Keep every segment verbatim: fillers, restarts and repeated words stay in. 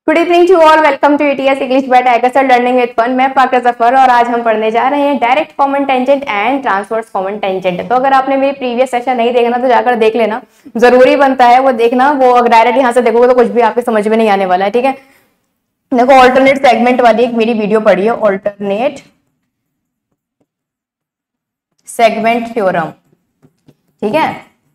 Good evening to all, welcome to ATS English by Tiger sir learning with fun. मैं फाकरा जफर और आज हम पढ़ने जा रहे हैं direct common tangent and transverse common tangent. तो अगर आपने मेरी प्रीवियस सेशन नहीं देखना तो जाकर देख लेना, जरूरी बनता है वो देखना। वो अगर डायरेक्ट यहाँ से देखोगे तो कुछ भी आपके समझ में नहीं आने वाला है, ठीक है। देखो, ऑल्टरनेट सेगमेंट वाली एक मेरी वीडियो पढ़ी है, ऑल्टरनेट सेगमेंट थ्योरम, ठीक है,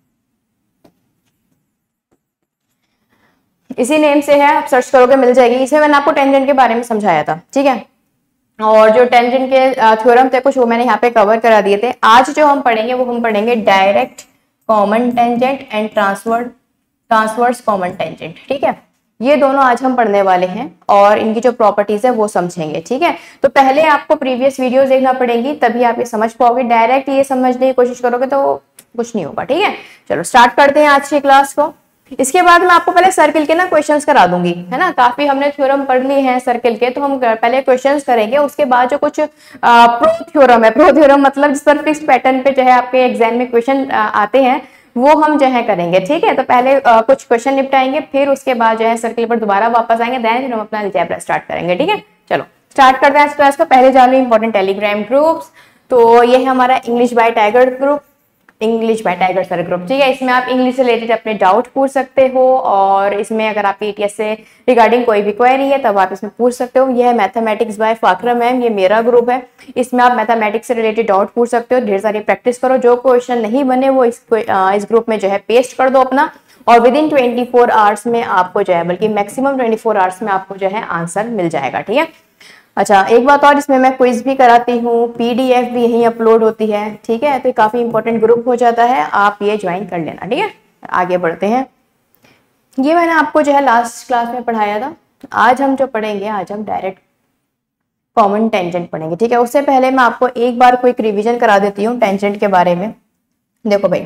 इसी नेम से है, आप सर्च करोगे मिल जाएगी। इसमें मैंने आपको टेंजेंट के बारे में समझाया था, ठीक है, और जो टेंजेंट के थ्योरम थे कुछ वो मैंने यहाँ पे कवर करा दिए थे। आज जो हम पढ़ेंगे वो हम पढ़ेंगे direct common tangent and transverse transverse common tangent, ठीक है। ये दोनों आज हम पढ़ने वाले हैं और इनकी जो प्रॉपर्टीज है वो समझेंगे, ठीक है। तो पहले आपको प्रीवियस वीडियोस देखना पड़ेगी, तभी आप ये समझ पाओगे। डायरेक्ट ये समझने की कोशिश करोगे तो कुछ नहीं होगा, ठीक है। चलो स्टार्ट करते हैं आज की क्लास को। इसके बाद मैं आपको पहले सर्किल के ना क्वेश्चंस करा दूंगी, है ना। काफी हमने थ्योरम पढ़ लिए हैं सर्किल के, तो हम पहले क्वेश्चंस करेंगे। उसके बाद जो कुछ प्रो थ्योरम है, प्रो थ्योरम मतलब जिस पर फिक्स पैटर्न पे जो है आपके एग्जाम में क्वेश्चन आते हैं वो हम जो है करेंगे, ठीक है। तो पहले आ, कुछ क्वेश्चन निपटाएंगे, फिर उसके बाद जो है सर्किल पर दोबारा वापस आएंगे, देन फिर हम अपना अलजेब्रा स्टार्ट करेंगे, ठीक है। चलो स्टार्ट करते हैं आज क्लास को। पहले जान लो इंपॉर्टेंट टेलीग्राम ग्रुप्स। तो ये है हमारा English by Tiger group, English by Tiger sir group, ठीक है। इसमें आप इंग्लिश से रिलेटेड अपने डाउट पूछ सकते हो और इसमें अगर आपकी एटीएस से रिगार्डिंग कोई भी क्वेरी है तब आप इसमें पूछ सकते हो। यह है मैथमेटिक्स बाय फाकरा मैम, ये मेरा ग्रुप है। इसमें आप मैथमेटिक्स से रिलेटेड डाउट पूछ सकते हो, ढेर सारी प्रैक्टिस करो। जो क्वेश्चन नहीं बने वो इस, इस ग्रुप में जो है पेस्ट कर दो अपना, और within twenty four hours में आपको जो है, बल्कि मैक्सिमम ट्वेंटी फोर आवर्स में आपको जो है आंसर मिल जाएगा, ठीक है। अच्छा, एक बात और, इसमें मैं क्विज भी कराती हूँ, पीडीएफ भी यहीं अपलोड होती है, ठीक है। तो काफी इंपॉर्टेंट ग्रुप हो जाता है, आप ये ज्वाइन कर लेना, ठीक है। आगे बढ़ते हैं। ये मैंने आपको जो है लास्ट क्लास में पढ़ाया था। आज हम जो पढ़ेंगे, आज हम डायरेक्ट कॉमन टेंजेंट पढ़ेंगे, ठीक है। उससे पहले मैं आपको एक बार क्विक रिविजन करा देती हूँ टेंजेंट के बारे में। देखो भाई,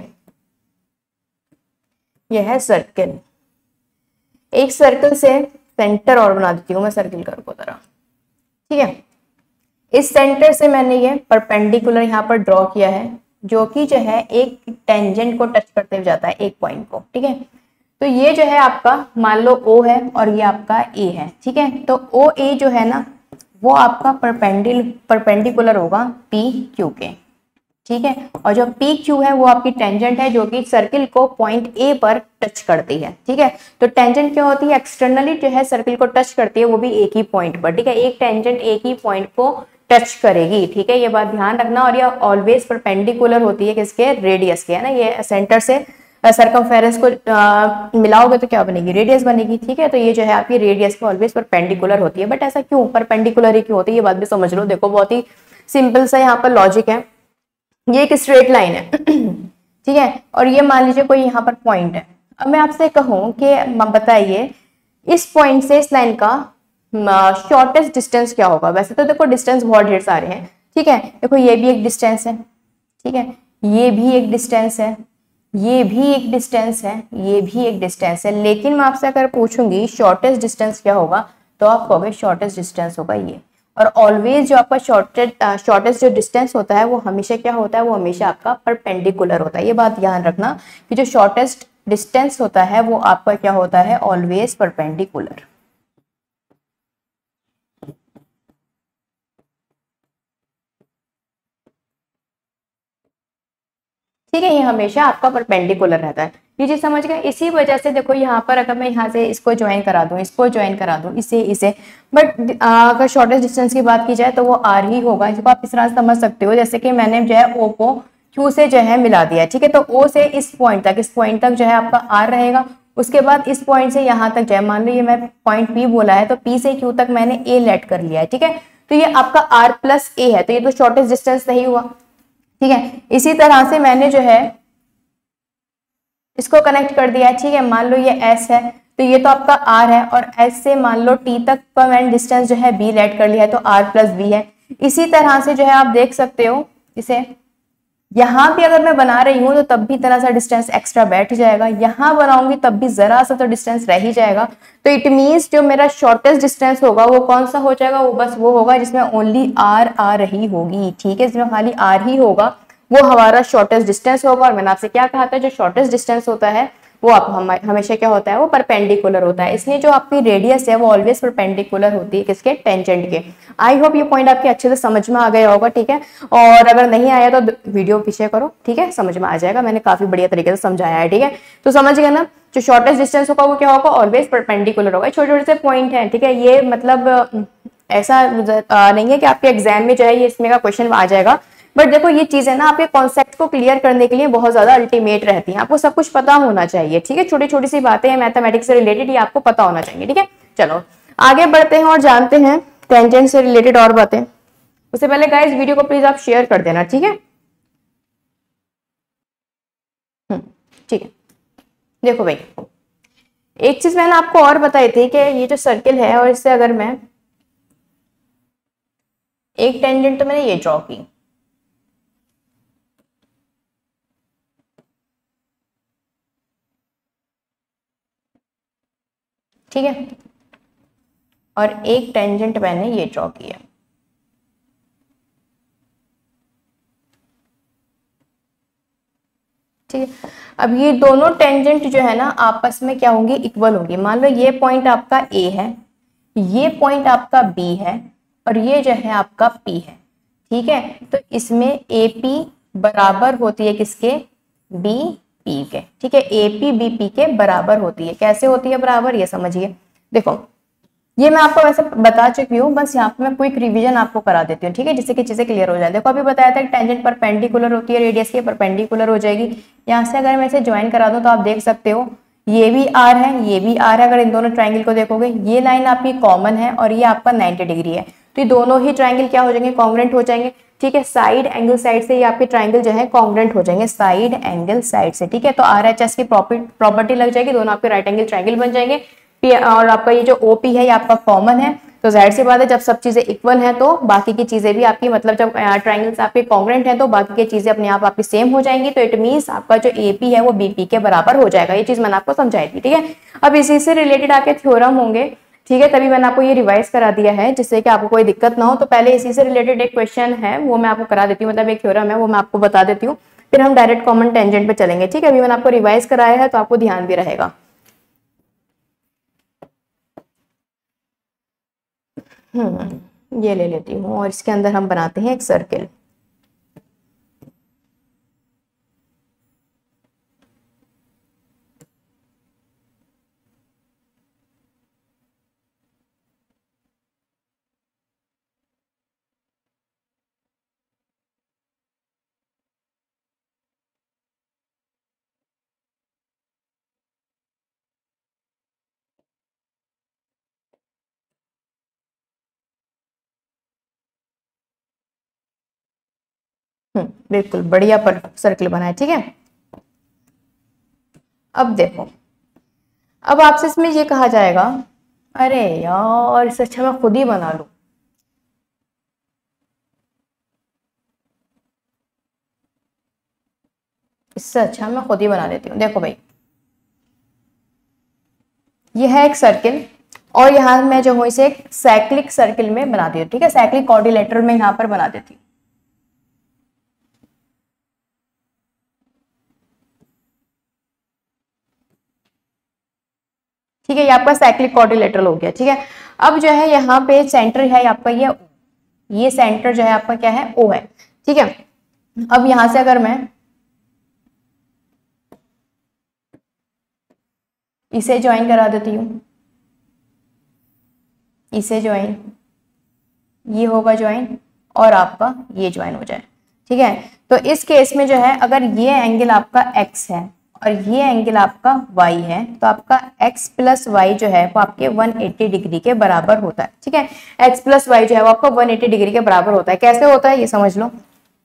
यह है सर्किल। एक सर्कल से सेंटर और बना देती हूँ मैं सर्किल कर को तरह, ठीक है। इस सेंटर से मैंने ये परपेंडिकुलर यहाँ पर ड्रॉ किया है, जो कि जो है एक टेंजेंट को टच करते हुए जाता है, एक पॉइंट को, ठीक है। तो ये जो है आपका मान लो O है और ये आपका A है, ठीक है। तो O A जो है ना वो आपका परपेंडिल परपेंडिकुलर होगा P Q के, ठीक है। और जो P Q है वो आपकी टेंजेंट है जो कि सर्किल को पॉइंट A पर टच करती है, ठीक है। तो टेंजेंट क्या होती है, एक्सटर्नली जो है सर्किल को टच करती है, वो भी एक ही पॉइंट पर, ठीक है। एक टेंजेंट एक ही पॉइंट को टच करेगी, ठीक है, ये बात ध्यान रखना। और ये ऑलवेज परपेंडिकुलर होती है किसके, रेडियस के, है ना। ये सेंटर से सर्कमफेरेंस को आ, मिलाओगे तो क्या बनेगी, रेडियस बनेगी, ठीक है। तो ये जो है आपकी रेडियस के ऑलवेज परपेंडिकुलर होती है। बट ऐसा क्यों परपेंडिकुलर ही क्यों होती है, ये बात भी समझ लो। देखो, बहुत ही सिंपल सा यहाँ पर लॉजिक है। ये एक स्ट्रेट लाइन है, ठीक है, और ये मान लीजिए कोई यहाँ पर पॉइंट है। अब मैं आपसे कहूँ कि बताइए इस पॉइंट से इस लाइन का शॉर्टेस्ट डिस्टेंस क्या होगा। वैसे तो देखो डिस्टेंस बहुत ढेर सारे हैं, ठीक है। देखो ये भी एक डिस्टेंस है, ठीक है, ये भी एक डिस्टेंस है, ये भी एक डिस्टेंस है, ये भी एक डिस्टेंस है। लेकिन मैं आपसे अगर पूछूंगी शॉर्टेस्ट डिस्टेंस क्या होगा, तो आप कहोगे शॉर्टेस्ट डिस्टेंस होगा ये। और ऑलवेज जो आपका शॉर्टेस्ट शॉर्टेस्ट जो डिस्टेंस होता है वो हमेशा क्या होता है, वो हमेशा आपका परपेंडिकुलर होता है। ये बात ध्यान रखना कि जो शॉर्टेस्ट डिस्टेंस होता है वो आपका क्या होता है, ऑलवेज परपेंडिकुलर, ठीक है। ये हमेशा आपका परपेंडिकुलर रहता है, ये चीज समझ गए। इसी वजह से देखो यहाँ पर अगर मैं यहाँ से इसको ज्वाइन करा दूं, इसको ज्वाइन करा दूं, इसे इसे, बट अगर शॉर्टेस्ट डिस्टेंस की बात की जाए तो वो आर ही होगा। इसको आप इस तरह से समझ सकते हो, जैसे कि मैंने जो है ओ को क्यू से जो है मिला दिया, ठीक है। तो ओ से इस पॉइंट तक, इस पॉइंट तक जो है आपका आर रहेगा। उसके बाद इस पॉइंट से यहाँ तक जो है, मान लो ये मैं पॉइंट पी बोला है, तो पी से क्यू तक मैंने ए लेट कर लिया है, ठीक है। तो ये आपका आर प्लस ए है, तो ये तो शॉर्टेस्ट डिस्टेंस नहीं हुआ, ठीक है। इसी तरह से मैंने जो है इसको कनेक्ट कर दिया है, ठीक है। मान लो ये S है, तो ये तो आपका R है, और S से मान लो T तक का मैंने डिस्टेंस जो है B लेट कर लिया है, तो R प्लस B है। इसी तरह से जो है आप देख सकते हो इसे, यहाँ भी अगर मैं बना रही हूँ तो तब भी इतना सा डिस्टेंस एक्स्ट्रा बैठ जाएगा, यहाँ बनाऊंगी तब भी जरा सा तो डिस्टेंस रह ही जाएगा। तो इट मीन्स जो मेरा शॉर्टेस्ट डिस्टेंस होगा वो कौन सा हो जाएगा, वो बस वो होगा जिसमें ओनली R आ रही होगी, ठीक है। जिसमें खाली R ही होगा वो हमारा शॉर्टेस्ट डिस्टेंस होगा। और मैंने आपसे क्या कहा था, जो शॉर्टेस्ट डिस्टेंस होता है वो आप हम, हमेशा क्या होता है, वो परपेंडिकुलर होता है। इसलिए जो आपकी रेडियस है वो ऑलवेज परपेंडिकुलर होती है किसके, टेंजेंट के। आई होप ये पॉइंट आपके अच्छे से समझ में आ गया होगा, ठीक है। और अगर नहीं आया तो वीडियो पीछे करो, ठीक है, समझ में आ जाएगा, मैंने काफी बढ़िया तरीके से समझाया है, ठीक है। तो समझ गए ना, जो शॉर्टेस्ट डिस्टेंस होगा वो क्या होगा, ऑलवेज परपेंडिकुलर होगा। छोटे छोटे से पॉइंट है, ठीक है, ये मतलब ऐसा नहीं है कि आपके एग्जाम में जो है ये इसमें का क्वेश्चन आ जाएगा, बट देखो ये चीज है ना, आपके कॉन्सेप्ट को क्लियर करने के लिए बहुत ज्यादा अल्टीमेट रहती है। आपको सब कुछ पता होना चाहिए, ठीक है, छोटी छोटी सी बातें हैं मैथमेटिक्स से रिलेटेड, ये आपको पता होना चाहिए, ठीक है। चलो आगे बढ़ते हैं और जानते हैं टेंजेंट से रिलेटेड और बातें। उससे पहले गाइस वीडियो को प्लीज आप शेयर कर देना, ठीक है। हम्म ठीक है, देखो भाई एक चीज मैंने आपको और बताई थी कि ये जो सर्किल है और इससे अगर मैं एक टेंजेंट, तो मैंने ये ड्रॉ की, ठीक है, और एक टेंजेंट मैंने ये ड्रॉ किया, ठीक है। अब ये दोनों टेंजेंट जो है ना आपस में क्या होंगी, इक्वल होंगी। मान लो ये पॉइंट आपका ए है, ये पॉइंट आपका बी है, और ये जो है आपका पी है, ठीक है। तो इसमें ए पी बराबर होती है किसके, बी पी के, ठीक है। ए पी बी पी के बराबर होती है। कैसे होती है बराबर, ये समझिए। देखो ये मैं आपको वैसे बता चुकी हूँ, बस यहाँ पे मैं क्विक रिवीजन आपको करा देती हूँ, ठीक है, जिससे कि चीजें क्लियर हो जाए। देखो अभी बताया था कि टेंजेंट परपेंडिकुलर होती है, रेडियस की परपेंडिकुलर हो जाएगी। यहाँ से अगर मैं इसे ज्वाइन करा दूं तो आप देख सकते हो ये भी आर है, ये भी आर है। अगर इन दोनों ट्राइंगल को देखोगे, ये लाइन आपकी कॉमन है और ये आपका नाइन्टी डिग्री है, तो ये दोनों ही ट्राइंगल क्या हो जाएंगे, कॉन्ग्रेंट हो जाएंगे, ठीक है। साइड एंगल साइड से ये आपके ट्राइंगल जो है कॉन्ग्रेंट हो जाएंगे, साइड एंगल साइड से, ठीक है। तो आर एच एस की प्रॉपर्टी लग जाएगी, दोनों आपके राइट एंगल ट्राइंगल बन जाएंगे। और आपका ये जो ओपी है ये आपका कॉमन है, तो जाहिर सी बात है जब सब चीजें इक्वल हैं तो बाकी की चीजें भी आपकी, मतलब जब ट्राइंगल्स आपके कॉन्ग्रेंट हैं तो बाकी की चीजें अपने आप आपकी सेम हो जाएंगी। तो इट मींस आपका जो एपी है वो बीपी के बराबर हो जाएगा। ये चीज मैंने आपको समझाई थी, ठीक है। अब इसी से रिलेटेड आके थ्योरम होंगे, ठीक है, तभी मैंने आपको ये रिवाइज करा दिया है जिससे कि आपको कोई दिक्कत ना हो। तो पहले इसी से रिलेटेड एक क्वेश्चन है वो मैं आपको करा देती हूँ, मतलब एक थ्योरम है वो मैं आपको बता देती हूँ, फिर हम डायरेक्ट कॉमन टेंजेंट पे चलेंगे, ठीक है। अभी मैंने आपको रिवाइज कराया है तो आपको ध्यान भी रहेगा। हम्म ये ले लेती हूँ और इसके अंदर हम बनाते हैं एक सर्किल। हम्म बिल्कुल बढ़िया पर सर्किल बना है, ठीक है। अब देखो, अब आपसे इसमें ये कहा जाएगा, अरे यार इससे अच्छा मैं खुद ही बना लूं, इससे अच्छा मैं खुद ही बना लेती हूँ। देखो भाई ये है एक सर्किल और यहाँ मैं जो हूँ इसे एक साइक्लिक सर्किल में बना देती हूँ, ठीक है, साइक्लिक क्वाड्रिलेटरल में यहाँ पर बना देती हूँ। ठीक है, ये आपका साइक्लिक क्वाड्रिलेटरल हो गया, ठीक है। अब जो है यहाँ पे सेंटर है आपका ये ये सेंटर जो है आपका क्या है, ओ है, ठीक है। अब यहां से अगर मैं इसे ज्वाइन करा देती हूँ, इसे ज्वाइन, ये होगा ज्वाइन और आपका ये ज्वाइन हो जाए, ठीक है। तो इस केस में जो है अगर ये एंगल आपका x है और ये एंगल आपका y है तो आपका x प्लस वाई जो है वो आपके एक सौ अस्सी डिग्री के बराबर होता है, ठीक है। x प्लस वाई जो है वो आपका एक सौ अस्सी डिग्री के बराबर होता है। कैसे होता है ये समझ लो।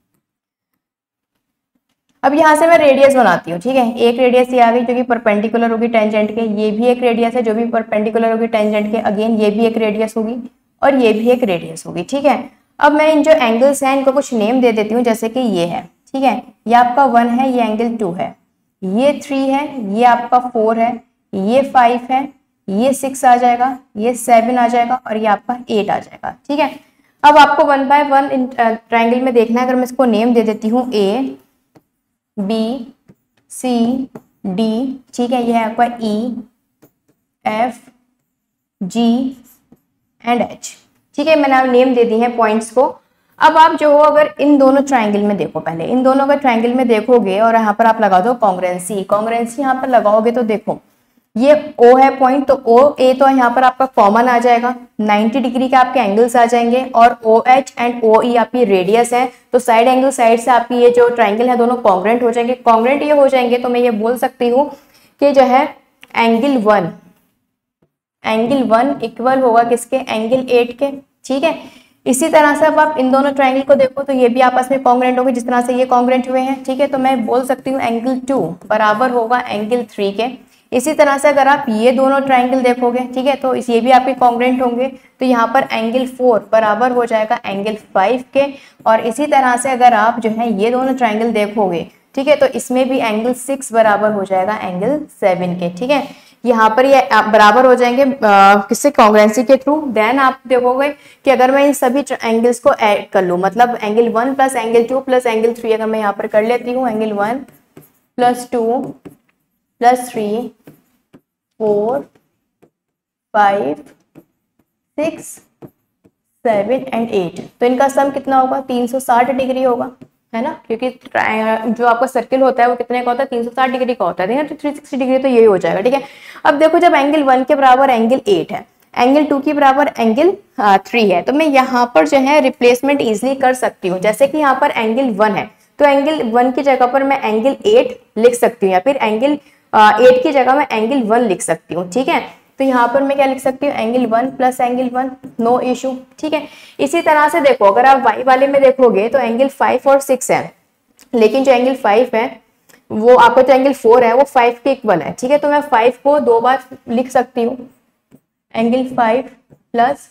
अब यहाँ से मैं रेडियस बनाती हूँ, ठीक है। एक रेडियस ये आ गई जो कि परपेंडिकुलर होगी टेंजेंट के, ये भी एक रेडियस है जो भी परपेंडिकुलर होगी टेंजेंट के, अगेन ये भी एक रेडियस होगी और ये भी एक रेडियस होगी, ठीक है। अब मैं इन जो एंगल्स हैं इनको कुछ नेम दे देती हूँ, जैसे कि ये है, ठीक है, ये आपका वन है, ये एंगल टू है, ये थ्री है, ये आपका फोर है, ये फाइव है, ये सिक्स आ जाएगा, ये सेवन आ जाएगा और ये आपका एट आ जाएगा, ठीक है। अब आपको वन बाय वन ट्राइंगल में देखना है। अगर मैं इसको नेम दे देती हूँ ए बी सी डी, ठीक है, ये है आपका E, F, G and H, ठीक है। मैंने आप नेम दे दी है पॉइंट्स को। अब आप जो हो अगर इन दोनों ट्राइंगल में देखो, पहले इन दोनों का ट्राइंगल में देखोगे और यहाँ पर आप लगा दो कॉन्ग्रुएंसी, कॉन्ग्रुएंसी यहाँ पर लगाओगे तो देखो ये O है पॉइंट, तो O A तो यहाँ पर आपका कॉमन आ जाएगा, नब्बे डिग्री के आपके एंगल्स आ जाएंगे, और OH एंड O E आपकी रेडियस है, तो साइड एंगल साइड से आपकी ये जो ट्राइंगल है दोनों कॉन्ग्रुएंट हो जाएंगे। कॉन्ग्रुएंट ये हो जाएंगे तो मैं ये बोल सकती हूँ कि जो है angle one, angle one equal होगा किसके, एंगल एट के, ठीक है। इसी तरह से अब आप इन दोनों ट्राइंगल को देखो तो ये भी आपस में कॉन्ग्रुएंट होंगे जिस तरह से ये कॉन्ग्रुएंट हुए हैं, ठीक है। तो मैं बोल सकती हूँ एंगल टू बराबर होगा एंगल थ्री के। इसी तरह से अगर आप ये दोनों ट्राइंगल देखोगे, ठीक है, तो ये भी आपके कॉन्ग्रुएंट होंगे, तो यहाँ पर एंगल फोर बराबर हो जाएगा एंगल फाइव के। और इसी तरह से अगर आप जो है ये दोनों ट्राइंगल देखोगे, ठीक है, तो इसमें भी एंगल सिक्स बराबर हो जाएगा एंगल सेवन के, ठीक है। यहाँ पर ये बराबर हो जाएंगे किससे, कॉन्ग्रुएंसी के थ्रू। देन आप देखोगे कि अगर मैं इन सभी एंगल्स को ऐड कर लूँ, मतलब angle one plus angle two plus angle three अगर मैं यहाँ पर कर लेती हूँ, angle one plus two plus three four five six seven and eight, तो इनका सम कितना होगा, तीन सौ साठ डिग्री होगा, है ना, क्योंकि जो आपका सर्किल होता है वो कितने का होता है, तीन सौ साठ डिग्री का होता है, तो तीन सौ साठ डिग्री तो यही हो जाएगा, ठीक है। अब देखो जब एंगल वन के बराबर एंगल एट है, एंगल टू के बराबर एंगल थ्री है, तो मैं यहाँ पर जो है रिप्लेसमेंट इजिली कर सकती हूँ। जैसे कि यहाँ पर एंगल वन है तो एंगल वन की जगह पर मैं एंगल एट लिख सकती हूँ, या फिर एंगल एट की जगह मैं एंगल वन लिख सकती हूँ, ठीक है। तो यहाँ पर मैं क्या लिख सकती हूँ, angle one plus angle one, no issue, ठीक है। इसी तरह से देखो अगर आप वाई वाले में देखोगे तो एंगल फाइव और सिक्स है, लेकिन जो एंगल फाइव है वो आपका जो एंगल फोर है वो फाइव के इक्वल है, ठीक है। तो मैं फाइव को दो बार लिख सकती हूँ, angle five plus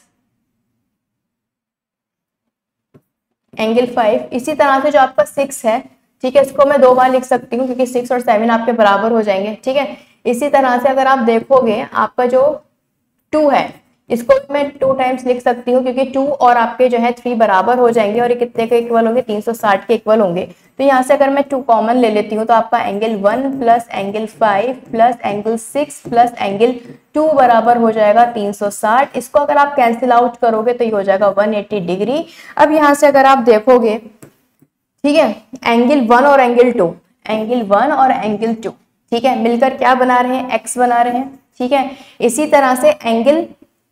angle five. इसी तरह से जो आपका सिक्स है, ठीक है, इसको मैं दो बार लिख सकती हूँ क्योंकि सिक्स और सेवन आपके बराबर हो जाएंगे, ठीक है। इसी तरह से अगर आप देखोगे आपका जो टू है इसको मैं टू टाइम्स लिख सकती हूँ क्योंकि टू और आपके जो है थ्री बराबर हो जाएंगे और ये कितने के इक्वल होंगे, तीन सौ साठ के इक्वल होंगे। तो यहाँ से अगर मैं टू कॉमन ले लेती हूँ तो आपका angle one plus angle five plus angle six plus angle two बराबर हो जाएगा तीन सौ साठ। इसको अगर आप कैंसिल आउट करोगे तो ये हो जाएगा एक सौ अस्सी डिग्री। अब यहाँ से अगर आप देखोगे, ठीक है, एंगल वन और एंगल टू, एंगल वन और एंगल टू, ठीक है, मिलकर क्या बना रहे हैं, एक्स बना रहे हैं, ठीक है। इसी तरह से एंगल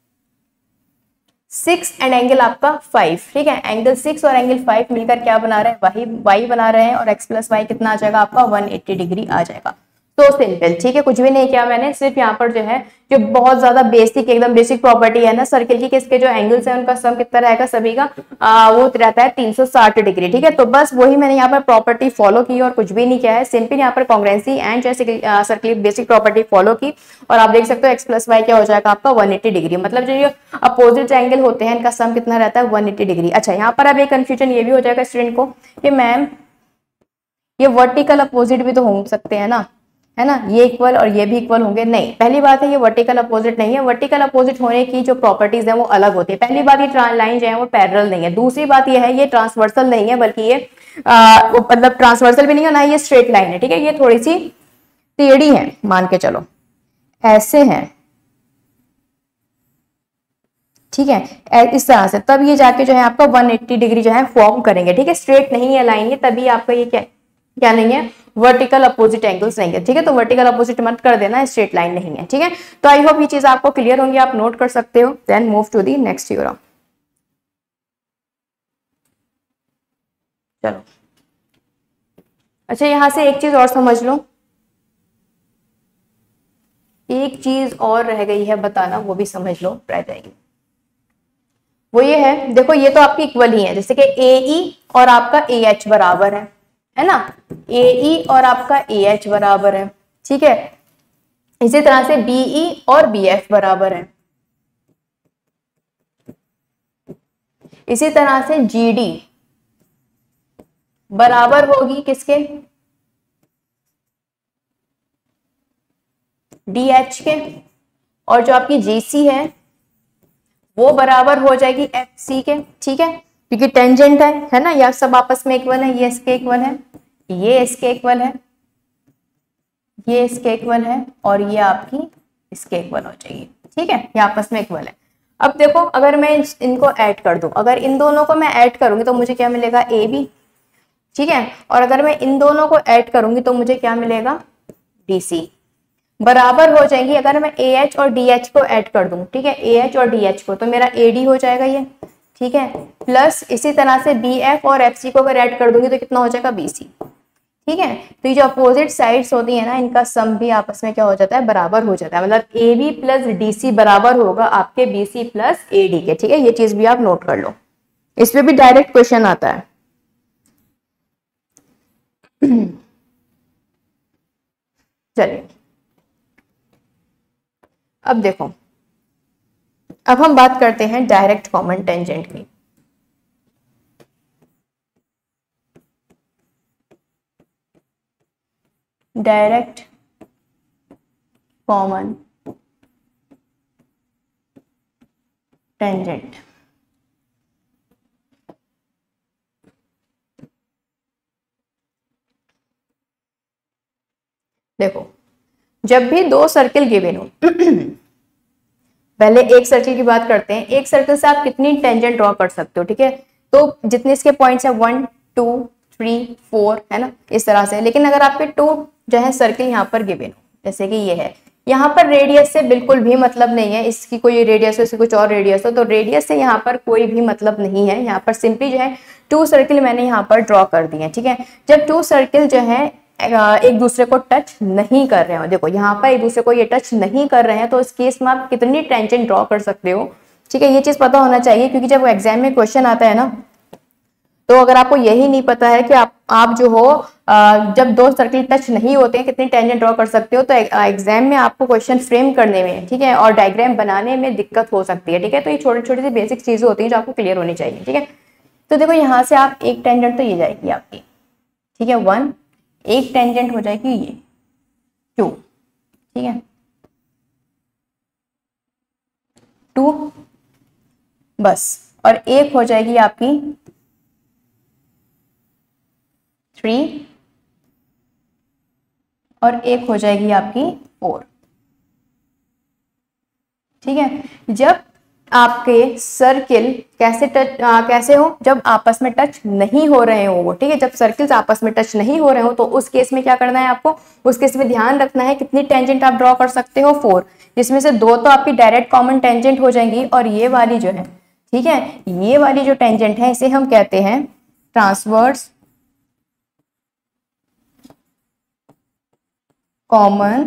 सिक्स एंड एंगल आपका फाइव, ठीक है, एंगल सिक्स और एंगल फाइव मिलकर क्या बना रहे हैं, वही वाई बना रहे हैं, और एक्स प्लस वाई कितना आ जाएगा आपका एक सौ अस्सी डिग्री आ जाएगा। तो सिंपल, ठीक है, कुछ भी नहीं किया मैंने, सिर्फ यहाँ पर जो है जो बहुत ज्यादा बेसिक एकदम बेसिक प्रॉपर्टी है ना सर्किल की, किसके जो एंगल्स हैं उनका सम कितना रहेगा सभी का, आ, वो रहता है तीन सौ साठ डिग्री, ठीक है। तो बस वही मैंने यहाँ पर प्रॉपर्टी फॉलो की और कुछ भी नहीं किया है, सिंपल यहाँ पर कॉन्ग्रुएंसी एंड जैसे सर्किल बेसिक प्रॉपर्टी फॉलो की, और आप देख सकते हो एक्स प्लस वाई क्या हो जाएगा आपका एक सौ अस्सी डिग्री। मतलब जो ये अपोजिट एंगल होते हैं इनका सम कितना रहता है, एक सौ अस्सी डिग्री। अच्छा, यहाँ पर अब एक कंफ्यूजन ये भी हो जाएगा स्टूडेंट को कि मैम ये वर्टिकल अपोजिट भी तो हो सकते हैं ना, है ना, ये इक्वल और ये भी इक्वल होंगे, नहीं। पहली बात है ये वर्टिकल अपोजिट नहीं है, वर्टिकल अपोजिट होने की जो प्रॉपर्टीज है वो अलग होती है। पहली बात ये लाइन जो है वो पैरेलल नहीं है, दूसरी बात ये है ये ट्रांसवर्सल नहीं है, बल्कि ये आ, मतलब ट्रांसवर्सल भी नहीं है ना ये स्ट्रेट लाइन है, ठीक है, ये थोड़ी सी टेढ़ी है, मान के चलो ऐसे है, ठीक है, इस तरह से, तब ये जाके जो है आपका एक सौ अस्सी डिग्री जो है फॉर्म करेंगे, ठीक है। स्ट्रेट नहीं है लाइन ये, तभी आपका ये क्या क्या नहीं है, वर्टिकल अपोजिट एंगल्स नहीं है, ठीक है। तो वर्टिकल अपोजिट मत कर देना, स्ट्रेट लाइन नहीं है, ठीक है। तो आई होप ये चीज आपको क्लियर होंगी, आप नोट कर सकते हो। Then move to the next theorem. चलो, अच्छा यहां से एक चीज और समझ लो, एक चीज और रह गई है बताना, वो भी समझ लो, रह जाएगी। वो ये है, देखो ये तो आपकी इक्वल ही है, जैसे कि ए ई और आपका ए एच बराबर है है ना, ए ई और आपका ए एच बराबर है, ठीक है। इसी तरह से बी ई और बी एफ बराबर है, इसी तरह से जी डी बराबर होगी किसके, डी एच के, और जो आपकी जी सी है वो बराबर हो जाएगी एफ सी के, ठीक है, क्योंकि टेंजेंट है है ना, या सब आपस में इक्वल है, ये इसके इक्वल है, ये इसके इक्वल है, ये इसके इक्वल है और ये आपकी इसके इक्वल हो जाएगी, ठीक है, ये आपस में इक्वल है। अब देखो अगर मैं इनको ऐड कर दूं, अगर इन दोनों को मैं ऐड करूंगी तो मुझे क्या मिलेगा, ए बी, ठीक है, और अगर मैं इन दोनों को ऐड करूंगी तो मुझे क्या मिलेगा, डी सी, बराबर हो जाएंगी। अगर मैं ए एच और डी एच को ऐड कर दूं, ठीक है, ए एच और डी एच को, तो मेरा ए डी हो जाएगा ये, ठीक है, प्लस इसी तरह से बी एफ और एफ सी को अगर ऐड कर दूंगी तो कितना हो जाएगा, बी सी, ठीक है। तो ये जो अपोजिट साइड्स होती है ना, इनका सम भी आपस में क्या हो जाता है, बराबर हो जाता है, मतलब A B plus D C बराबर होगा आपके B C plus A D के, ठीक है, ये चीज भी आप नोट कर लो, इस पे भी डायरेक्ट क्वेश्चन आता है। चलिए अब देखो, अब हम बात करते हैं डायरेक्ट कॉमन टेंजेंट की। डायरेक्ट कॉमन टेंजेंट, देखो जब भी दो सर्किल गिवन हो, पहले एक सर्किल की बात करते हैं, एक सर्किल से आप कितनी टेंजेंट ड्रॉ कर सकते हो, ठीक है, तो जितने इसके पॉइंट्स है वन टू थ्री फोर, है ना, इस तरह से। लेकिन अगर आपके टू जो है सर्किल यहाँ पर गिवन हो, जैसे कि ये है, यहाँ पर रेडियस से बिल्कुल भी मतलब नहीं है, इसकी कोई रेडियस हो, इसकी कुछ और रेडियस हो, तो रेडियस से यहाँ पर कोई भी मतलब नहीं है, यहाँ पर सिंपली जो है टू सर्किल मैंने यहाँ पर ड्रॉ कर दिए हैं, ठीक है। जब टू सर्किल जो है एक दूसरे को टच नहीं कर रहे हो, देखो यहाँ पर एक दूसरे को ये टच नहीं कर रहे हैं, तो इस केस में आप कितनी टेंजेंट ड्रॉ कर सकते हो, ठीक है, ये चीज पता होना चाहिए, क्योंकि जब एग्जाम में क्वेश्चन आता है ना, तो अगर आपको यही नहीं पता है कि आप आप जो हो जब दो सर्किल टच नहीं होते हैं कितनी टेंजेंट ड्रॉ कर सकते हो, तो एग्जाम में आपको क्वेश्चन फ्रेम करने में, ठीक है, और डायग्राम बनाने में दिक्कत हो सकती है, ठीक है। तो ये छोटी छोटी सी बेसिक चीजें होती हैं जो आपको क्लियर होनी चाहिए, ठीक है। तो देखो यहाँ से आप एक टेंजेंट तो ये जाएगी आपकी, ठीक है, वन, एक टेंजेंट हो जाएगी ये टू, ठीक है, टू बस, और एक हो जाएगी आपकी थ्री, और एक हो जाएगी आपकी फोर, ठीक है। जब आपके सर्किल कैसे टच आ, कैसे हो, जब आपस में टच नहीं हो रहे हो वो, ठीक है, जब सर्किल्स आपस में टच नहीं हो रहे हो, तो उस केस में क्या करना है आपको, उस केस में ध्यान रखना है कितनी टेंजेंट आप ड्रॉ कर सकते हो, फोर, जिसमें से दो तो आपकी डायरेक्ट कॉमन टेंजेंट हो जाएंगी, और ये वाली जो है, ठीक है, ये वाली जो टेंजेंट है इसे हम कहते हैं ट्रांसवर्स कॉमन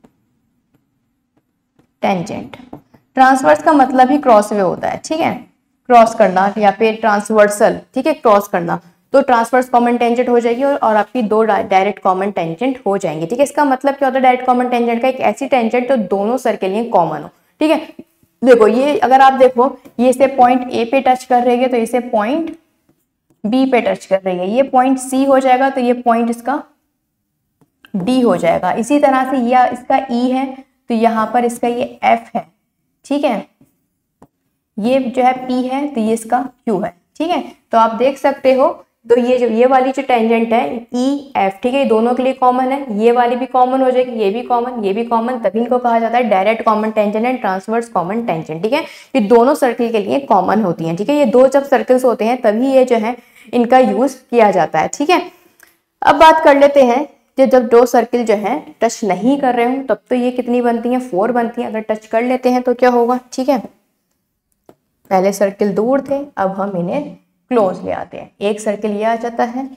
टेंजेंट। ट्रांसवर्स का मतलब ही क्रॉस वे होता है, ठीक है, क्रॉस करना या फिर ट्रांसवर्सल, ठीक है, क्रॉस करना, तो ट्रांसवर्स कॉमन टेंजेंट हो जाएगी, और, और आपकी दो डायरेक्ट कॉमन टेंजेंट हो जाएंगी, ठीक है। इसका मतलब क्या होता है डायरेक्ट कॉमन टेंजेंट का, एक ऐसी टेंजेंट तो दोनों सर के लिए कॉमन हो, ठीक है। देखो ये अगर आप देखो, ये इसे पॉइंट ए पे टच कर रही है तो इसे पॉइंट बी पे टच कर रही है, ये पॉइंट सी हो जाएगा तो ये पॉइंट इसका डी हो जाएगा। इसी तरह से ये इसका ई है तो यहाँ पर इसका ये एफ है, ठीक है, ये जो है पी है तो ये इसका क्यू है, ठीक है। तो आप देख सकते हो, तो ये जो ये वाली जो टेंजेंट है ई एफ, ठीक है, ये दोनों के लिए कॉमन है, ये वाली भी कॉमन हो जाएगी, ये भी कॉमन, ये भी कॉमन, तभी इनको कहा जाता है direct common tangent and transverse common tangent, ठीक है। ये दोनों सर्किल के लिए कॉमन होती हैं, ठीक है, ये दो जब सर्किल्स होते हैं तभी ये जो है इनका यूज किया जाता है, ठीक है। अब बात कर लेते हैं कि जब दो सर्किल जो है टच नहीं कर रहे हो तब तो ये कितनी बनती है, फोर बनती है, अगर टच कर लेते हैं तो क्या होगा, ठीक है, पहले सर्किल दूर थे अब हम इन्हें क्लोज ले आते हैं, एक सर्किल ये आ जाता है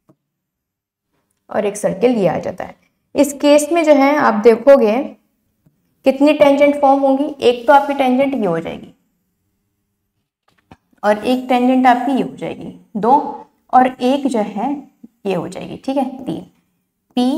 और एक सर्किल ये आ जाता है। इस केस में जो है आप देखोगे कितनी टेंजेंट फॉर्म होंगी, एक तो आपकी टेंजेंट ये हो जाएगी और एक टेंजेंट आपकी ये हो जाएगी, दो, और एक जो है ये हो जाएगी, ठीक है, तीन, P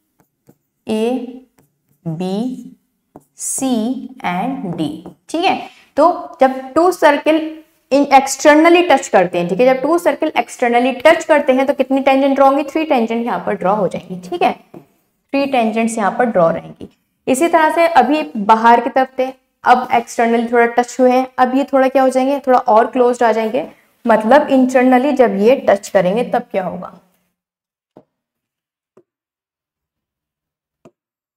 A B C and D, ठीक है। तो जब two circle in externally touch करते हैं, ठीक है, जब टू सर्किल एक्सटर्नली टच करते हैं तो कितनी टेंजेंट ड्रॉ होंगी, थ्री टेंजेंट यहाँ पर ड्रॉ हो जाएंगी, ठीक है, थ्री टेंजेंट्स यहाँ पर ड्रॉ रहेंगी। इसी तरह से अभी बाहर की तरफ थे, अब एक्सटर्नली थोड़ा टच हुए हैं, अब ये थोड़ा क्या हो जाएंगे, थोड़ा और क्लोज आ जाएंगे, मतलब इंटरनली जब ये टच करेंगे तब क्या होगा,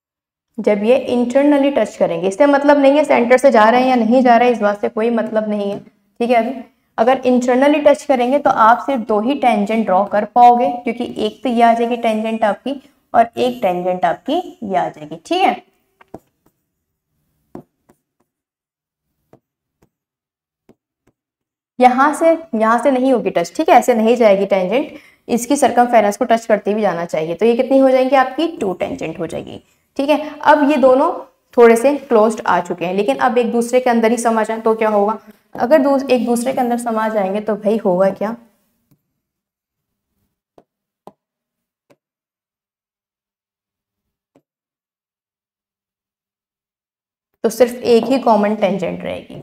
जब ये इंटरनली टच करेंगे। इससे मतलब नहीं है सेंटर से जा रहे हैं या नहीं जा रहे हैं, इस बात से कोई मतलब नहीं है, ठीक है। अभी अगर इंटरनली टच करेंगे तो आप सिर्फ दो ही टेंजेंट ड्रॉ कर पाओगे, क्योंकि एक तो ये आ जाएगी टेंजेंट आपकी और एक टेंजेंट आपकी ये आ जाएगी, ठीक है। यहां से यहां से नहीं होगी टच, ठीक है, ऐसे नहीं जाएगी टेंजेंट, इसकी सरकमफेरेंस को टच करते हुए जाना चाहिए। तो ये कितनी हो जाएंगी आपकी, टू टेंजेंट हो जाएगी, ठीक है। अब ये दोनों थोड़े से क्लोज्ड आ चुके हैं, लेकिन अब एक दूसरे के अंदर ही समा जाए तो क्या होगा, अगर दू, एक दूसरे के अंदर समा जाएंगे तो भाई होगा क्या, तो सिर्फ एक ही कॉमन टेंजेंट रहेगी,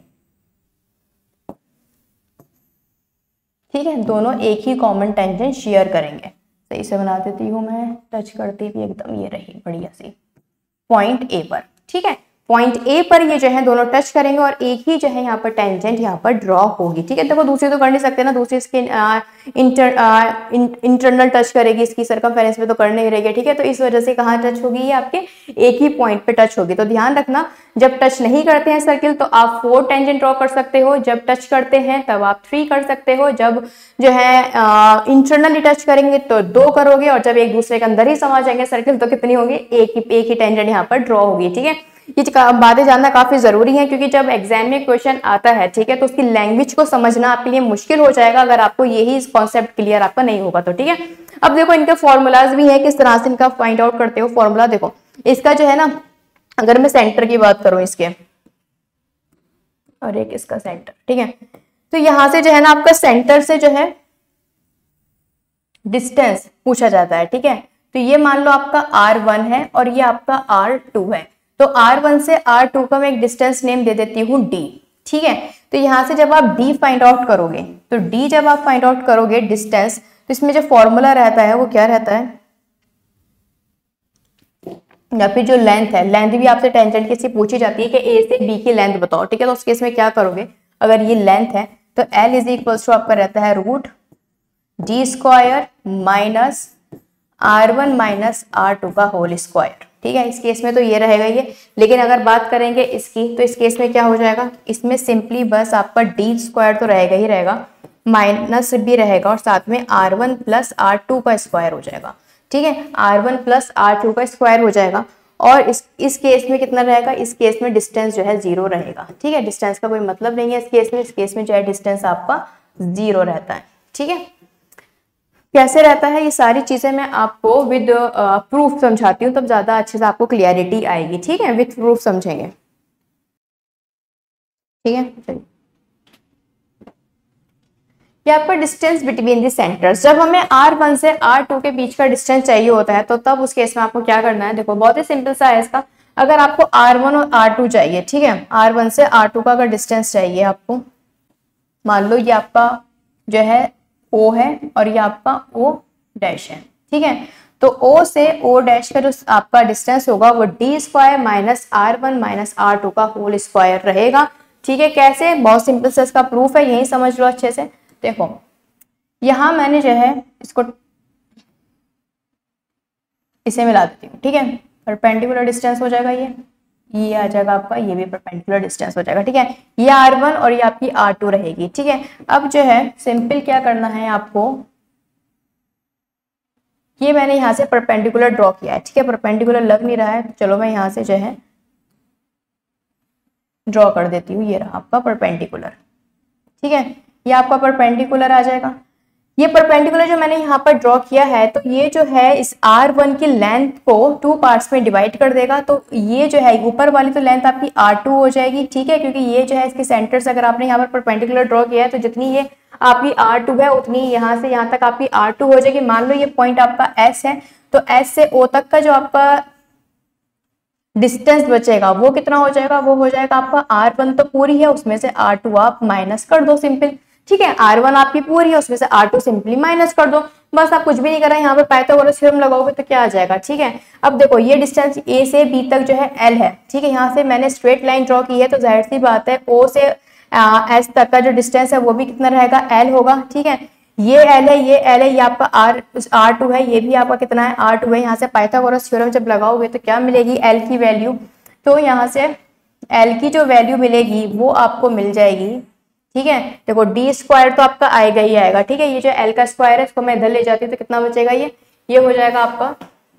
ठीक है। दोनों एक ही कॉमन टेंजेंट शेयर करेंगे। सही से बना देती हूँ मैं, टच करती भी एकदम ये रही बढ़िया सी पॉइंट ए पर, ठीक है। पॉइंट ए पर ये जो है दोनों टच करेंगे और एक ही जो है यहाँ पर टेंजेंट यहाँ पर ड्रॉ होगी, ठीक है। देखो दूसरी तो कर नहीं सकते ना, दूसरी इसकी inter ah, in, internal touch करेगी, इसकी सरकमफेरेंस में तो कर नहीं रहेगी, ठीक है। तो इस वजह से कहाँ टच होगी, ये आपके एक ही पॉइंट पे टच होगी। तो ध्यान रखना, जब टच नहीं करते हैं सर्किल तो आप फोर टेंजेंट ड्रॉ कर सकते हो, जब टच करते हैं तब आप थ्री कर सकते हो, जब जो है इंटरनली टच करेंगे तो दो करोगे, और जब एक दूसरे के अंदर ही समा जाएंगे सर्किल तो कितनी होगी, एक ही एक ही टेंजेंट यहाँ पर ड्रॉ होगी, ठीक है। ये बातें जानना काफी जरूरी है, क्योंकि जब एग्जाम में क्वेश्चन आता है, ठीक है, तो उसकी लैंग्वेज को समझना आपके लिए मुश्किल हो जाएगा अगर आपको यही कॉन्सेप्ट क्लियर आपका नहीं होगा तो, ठीक है। अब देखो इनके फॉर्मूलाज भी है, किस तरह से इनका फाइंड आउट करते हो फॉर्मूला। देखो इसका जो है ना, अगर मैं सेंटर की बात करूं इसके, और एक इसका सेंटर, ठीक है, तो यहां से जो है ना आपका सेंटर से जो है डिस्टेंस पूछा जाता है, ठीक है। तो ये मान लो आपका आर वन है और ये आपका आर टू है, तो आर वन से आर टू का मैं एक डिस्टेंस नेम दे देती हूँ डी, ठीक है। तो यहां से जब आप डी फाइंड आउट करोगे, तो डी जब आप फाइंड आउट करोगे डिस्टेंस, तो इसमें जो फॉर्मूला रहता है वो क्या रहता है, या फिर जो लेंथ है, लेंथ भी आपसे टेंजेंट की पूछी जाती है कि ए से बी की लेंथ बताओ, ठीक है। तो उस केस में क्या करोगे, अगर ये लेंथ है तो एल इज इक्वल टू आपका रहता है root D square minus R one minus R two का होल स्क्वायर, ठीक है। इस केस में तो ये रहेगा ये, लेकिन अगर बात करेंगे इसकी, तो इस केस में क्या हो जाएगा, इसमें सिंपली बस आपका डी स्क्वायर तो रहेगा ही रहेगा, माइनस भी रहेगा और साथ में R one plus R two का स्क्वायर हो जाएगा, ठीक है। R one plus R two का स्क्वायर हो जाएगा, और इस इस केस में कितना रहेगा, इस केस में डिस्टेंस जो है जीरो रहेगा, ठीक है। डिस्टेंस का कोई मतलब नहीं है इस केस में, इस केस में जो है डिस्टेंस आपका जीरो रहता है, ठीक है। कैसे रहता है ये सारी चीजें मैं आपको विद प्रूफ समझाती हूँ, तब ज्यादा अच्छे से आपको क्लियरिटी आएगी, ठीक है। विद प्रूफ समझेंगे, ठीक है। चलिए, ये आपका डिस्टेंस बिटवीन द सेंटर्स, जब हमें आर वन से आर टू के बीच का डिस्टेंस चाहिए होता है तो तब उस केस में आपको क्या करना है, देखो बहुत ही सिंपल सा है इसका। अगर आपको आर वन और आर टू चाहिए, ठीक है, आर वन से आर टू का अगर डिस्टेंस चाहिए आपको, मान लो ये आपका जो है O है और ये आपका O डैश है, ठीक है। तो O से O डैश का जो आपका डिस्टेंस होगा वो D square minus R one minus R two का होल स्क्वायर रहेगा, ठीक है। कैसे, बहुत सिंपल से इसका प्रूफ है, यही समझ लो अच्छे से। देखो यहां मैंने जो है इसको इसे मिला देती हूँ, ठीक है। परपेंडिकुलर डिस्टेंस हो जाएगा, ये ये आ जाएगा आपका, ये भी परपेंडिकुलर डिस्टेंस हो जाएगा, ठीक है। ये आर वन और ये आपकी आर टू रहेगी, ठीक है। अब जो है सिंपल क्या करना है आपको, ये मैंने यहाँ से परपेंडिकुलर ड्रॉ किया है, ठीक है। परपेंडिकुलर लग नहीं रहा है, चलो मैं यहाँ से जो है ड्रॉ कर देती हूँ, ये रहा आपका परपेंडिकुलर, ठीक है। ये आपका परपेंडिकुलर आ जाएगा। ये परपेंडिकुलर जो मैंने यहाँ पर ड्रॉ किया है, तो ये जो है इस आर वन की लेंथ को टू पार्ट्स में डिवाइड कर देगा, तो ये जो है ऊपर वाली तो लेंथ आपकी आर टू हो जाएगी, ठीक है, क्योंकि ये जो है इसके सेंटर से अगर आपने यहाँ पर परपेंडिकुलर ड्रॉ किया है तो जितनी ये आपकी आर टू है उतनी यहाँ से यहाँ तक आपकी आर टू हो जाएगी। मान लो ये पॉइंट आपका एस है, तो एस से ओ तक का जो आपका डिस्टेंस बचेगा वो कितना हो जाएगा, वो हो जाएगा आपका आर वन तो पूरी है, उसमें से आर टू आप माइनस कर दो सिंपल, ठीक है। आर वन आपकी पूरी है, उसमें से आर टू सिंपली माइनस कर दो, बस आप कुछ भी नहीं कर रहे हैं। यहाँ पर पाइथागोरस थ्योरम लगाओगे तो क्या आ जाएगा, ठीक है। अब देखो ये डिस्टेंस ए से बी तक जो है एल है, ठीक है। यहाँ से मैंने स्ट्रेट लाइन ड्रॉ की है, तो जाहिर सी बात है ओ से एस तक का जो डिस्टेंस है वो भी कितना रहेगा, एल होगा, ठीक है। ये एल है, ये एल है, ये आपका आर आर टू है, ये भी आपका कितना है आर टू है। यहाँ से पाइथागोरस थ्योरम जब लगाओगे तो क्या मिलेगी, एल की वैल्यू। तो यहाँ से एल की जो वैल्यू मिलेगी वो आपको मिल जाएगी, ठीक है। देखो डी स्क्वायर तो आपका आएगा ही आएगा, ठीक है। ये जो एल का स्क्वायर है इसको मैं इधर ले जाती हूँ तो कितना बचेगा, ये ये हो जाएगा आपका,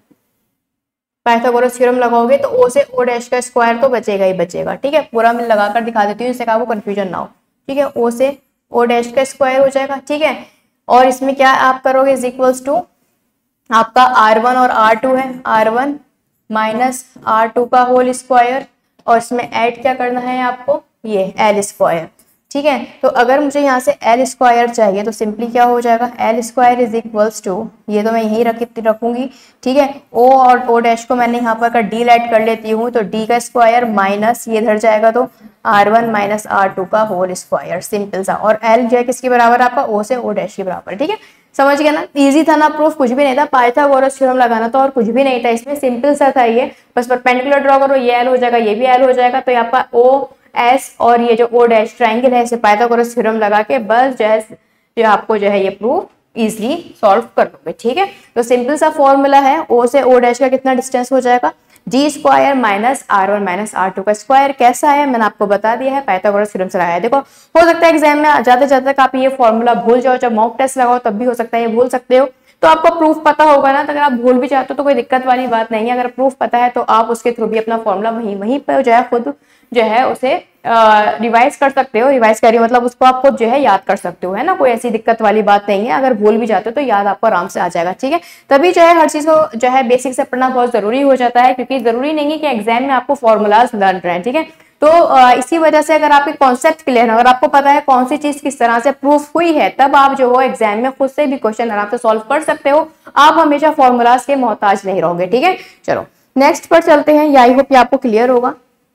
पाइथागोरस थ्योरम लगाओगे तो ओ से ओ डैश का स्क्वायर तो बचेगा ही बचेगा, ठीक है। पूरा मैं लगाकर दिखा देती हूँ, इससे आपको कंफ्यूजन ना हो, ठीक है। ओ से ओ डैश का स्क्वायर हो जाएगा, ठीक है। और इसमें क्या आप करोगे, इज इक्वल्स टू आपका आर वन और आर टू है, R one minus R two का होल स्क्वायर, और इसमें ऐड क्या करना है आपको, ये एल स्क्वायर, ठीक है। तो अगर मुझे यहाँ से एल स्क्वायर चाहिए तो सिंपली क्या हो जाएगा, L square is equals to, ये तो मैं यही रख रखूंगी, ठीक है। ओ और ओ डैश को मैंने यहाँ पर डी ऐड कर लेती हूँ, तो डी का स्क्वायर माइनस ये इधर जाएगा तो R one minus R two का होल स्क्वायर, सिंपल सा। और एल जो है किसके बराबर, आपका ओ से ओ डैश के बराबर, ठीक है। समझ गया ना, इजी था ना प्रूफ, कुछ भी नहीं था, पाइथागोरस थ्योरम लगाना था और कुछ भी नहीं था इसमें, सिंपल सा था ये। बस परपेंडिकुलर ड्रॉ करो, ये एल हो जाएगा, ये भी एल हो जाएगा, तो आपका ओ एस और ये जो ओ डैश ट्राइंगल है इसे पाइथागोरस थ्योरम लगा के बस जो है जो आपको जो है ये प्रूफ इजीली सॉल्व कर लोगे, ठीक है। तो सिंपल सा फॉर्मूला है, ओ से ओ डैश का कितना डिस्टेंस हो जाएगा, G square minus R one minus R two का स्क्वायर। कैसा है मैंने आपको बता दिया है, पाइथागोरस थ्योरम से लगाया है। देखो हो सकता है एग्जाम में जाते जाते तक आप ये फॉर्मूला भूल जाओ, जब मॉक टेस्ट लगाओ तब भी हो सकता है ये भूल सकते हो। तो आपको प्रूफ पता होगा ना, तो अगर आप भूल भी जाते हो तो कोई दिक्कत वाली बात नहीं है। अगर प्रूफ पता है तो आप उसके थ्रू भी अपना फॉर्मूला वहीं वहीं पर जो है खुद जो है उसे रिवाइज कर सकते हो। रिवाइज करिए मतलब उसको आप खुद जो है याद कर सकते हो, है ना, कोई ऐसी दिक्कत वाली बात नहीं है। अगर भूल भी जाते हो तो याद आपको आराम से आ जाएगा, ठीक है। तभी जो है हर चीज को जो है बेसिक से पढ़ना बहुत जरूरी हो जाता है, क्योंकि जरूरी नहीं है कि एग्जाम में आपको फॉर्मूलाज लर्न रहे हैं, ठीक है। तो आ, इसी वजह से अगर आपके कॉन्सेप्ट क्लियर है, अगर आपको पता है कौन सी चीज किस तरह से प्रूफ हुई है, तब आप जो हो एग्जाम में खुद से भी क्वेश्चन आराम से सॉल्व कर सकते हो। आप हमेशा फॉर्मूलाज के मोहताज नहीं रहोगे, ठीक है। चलो नेक्स्ट पर चलते हैं, आई होप आपको क्लियर होगा,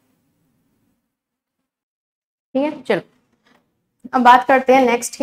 ठीक है। चलो अब बात करते हैं नेक्स्ट की,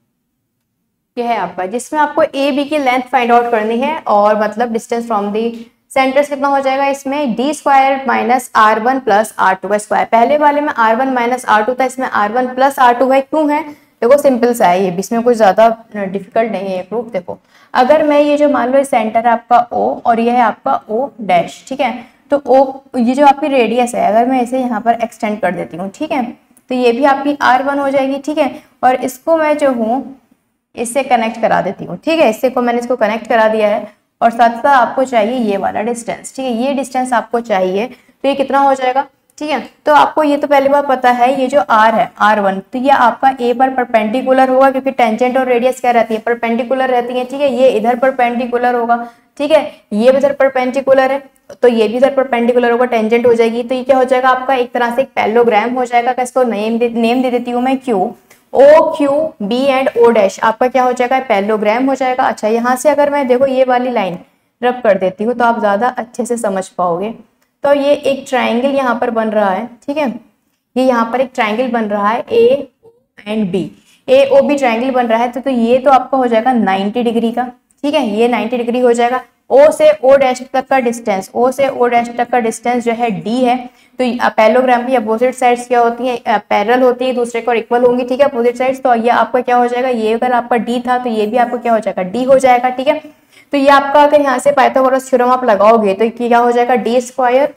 यह है आपका जिसमें आपको ए बी की लेंथ फाइंड आउट करनी है, और मतलब डिस्टेंस फ्रॉम दी सेंटर्स कितना हो जाएगा इसमें, D square minus R one plus R two का स्क्वायर। पहले वाले में R one minus R two था, इसमें R one plus R two है, क्यों है, देखो सिंपल सा है ये, इसमें कोई ज्यादा डिफिकल्ट नहीं है ये प्रूफ। देखो अगर मैं ये जो मान लो सेंटर है आपका ओ और ये है आपका ओ डैश, ठीक है। तो ओ ये जो आपकी रेडियस है, अगर मैं इसे यहाँ पर एक्सटेंड कर देती हूँ, ठीक है, तो ये भी आपकी आर वन हो जाएगी, ठीक है। और इसको मैं जो हूँ इससे कनेक्ट करा देती हूँ, ठीक है। इससे को मैंने इसको कनेक्ट करा दिया है, और साथ साथ आपको चाहिए ये वाला डिस्टेंस, ठीक है, ये डिस्टेंस आपको चाहिए। तो ये कितना हो जाएगा, ठीक है। तो आपको ये तो पहली बार पता है, ये जो r है आर वन, तो ये आपका a पर परपेंडिकुलर होगा, क्योंकि टेंजेंट और रेडियस क्या रहती है, परपेंडिकुलर रहती है, ठीक है। ये इधर परपेंडिकुलर होगा, ठीक है, ये भी इधर परपेंडिकुलर है, तो ये भी इधर परपेंडिकुलर होगा, टेंजेंट हो जाएगी। तो ये क्या हो जाएगा आपका एक तरह से एक पैरेललोग्राम हो जाएगा। इसको नेम दे, नेम दे देती हूँ मैं Q, O Q B and O dash आपका क्या हो जाएगा, पैरेललोग्राम हो जाएगा। अच्छा यहाँ से अगर मैं देखो ये वाली लाइन रब कर देती हूँ तो आप ज्यादा अच्छे से समझ पाओगे। तो ये एक ट्राइंगल यहाँ पर बन रहा है, ठीक है, ये यहाँ पर एक ट्राइंगल बन रहा है A and B, A O B triangle बन रहा है। तो, तो ये तो आपका हो जाएगा नाइन्टी डिग्री का, ठीक है, ये नाइन्टी डिग्री हो जाएगा। ओ से ओ डैश तक का डिस्टेंस, ओ से ओ डैश तक का डिस्टेंस जो है डी है। तो पैरेललोग्राम की अपोजिट साइड्स क्या होती है, पैरेलल होती है, दूसरे को इक्वल होंगी, ठीक है, अपोजिट साइड्स। तो ये आपका क्या हो जाएगा, ये अगर आपका डी था तो ये भी आपका क्या हो जाएगा, डी हो जाएगा, ठीक है। तो ये आपका अगर यहाँ से पाइथागोरस थ्योरम आप लगाओगे तो क्या हो जाएगा, डी स्क्वायर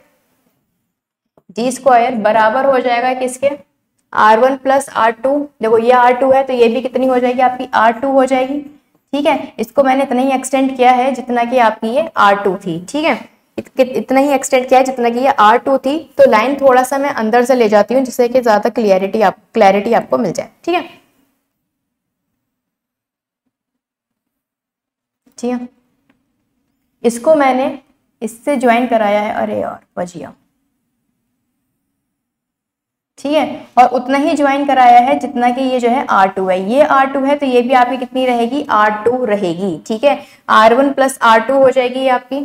डी स्क्वायर बराबर हो जाएगा किसके, R one plus R two. देखो ये आर टू है तो ये भी कितनी हो जाएगी आपकी, आर टू हो जाएगी, ठीक है। इसको मैंने इतना ही एक्सटेंड किया है जितना कि आपकी ये आर टू थी, ठीक है, इत, इतना ही एक्सटेंड किया है जितना कि ये आर टू थी। तो लाइन थोड़ा सा मैं अंदर से ले जाती हूँ जिससे कि ज्यादा क्लियरिटी आप क्लैरिटी आपको मिल जाए, ठीक है, ठीक है। इसको मैंने इससे ज्वाइन कराया है, अरे यार बजिया, ठीक है, और उतना ही ज्वाइन कराया है जितना कि ये जो है आर टू है, ये आर टू है तो ये भी आपकी कितनी रहेगी, आर टू रहेगी, ठीक है। R one plus R two हो जाएगी आपकी